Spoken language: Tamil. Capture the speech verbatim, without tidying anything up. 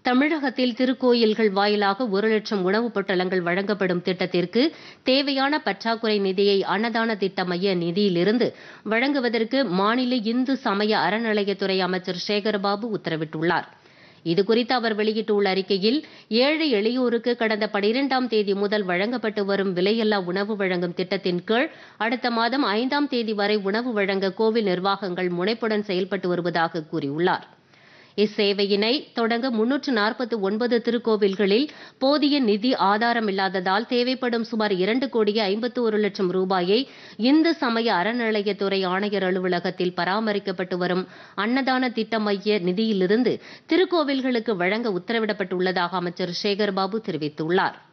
தமிழகத்தில் திருக்கோயில்கள் வாயிலாக ஒரு லட்சம் உணவுப் பொட்டலங்கள் வழங்கப்படும் திட்டத்திற்கு தேவையான பற்றாக்குறை நிதியை அன்னதான திட்ட மைய நிதியிலிருந்து வழங்குவதற்கு மாநில இந்து சமய அறநிலையத்துறை அமைச்சர் சேகர்பாபு உத்தரவிட்டுள்ளார். இதுகுறித்து அவர் வெளியிட்டுள்ள அறிக்கையில், ஏழை எளியோருக்கு கடந்த பனிரெண்டாம் தேதி முதல் வழங்கப்பட்டு வரும் விலையில்லா உணவு வழங்கும் திட்டத்தின் கீழ் அடுத்த மாதம் ஐந்தாம் தேதி வரை உணவு வழங்க கோவில் நிர்வாகங்கள் முனைப்புடன் செயல்பட்டு வருவதாக கூறியுள்ளார். இச்சேவையினை தொடங்க முன்னூற்று நாற்பத்தி ஒன்பது திருக்கோவில்களில் போதிய நிதி ஆதாரம் இல்லாததால் தேவைப்படும் சுமார் இரண்டு கோடியே ஐம்பத்தி ஒரு லட்சம் ரூபாயை இந்து சமய அறநிலையத்துறை ஆணையர் அலுவலகத்தில் பராமரிக்கப்பட்டு வரும் அன்னதான திட்ட மைய நிதியிலிருந்து திருக்கோவில்களுக்கு வழங்க உத்தரவிடப்பட்டுள்ளதாக அமைச்சர் சேகர்பாபு தெரிவித்துள்ளார்.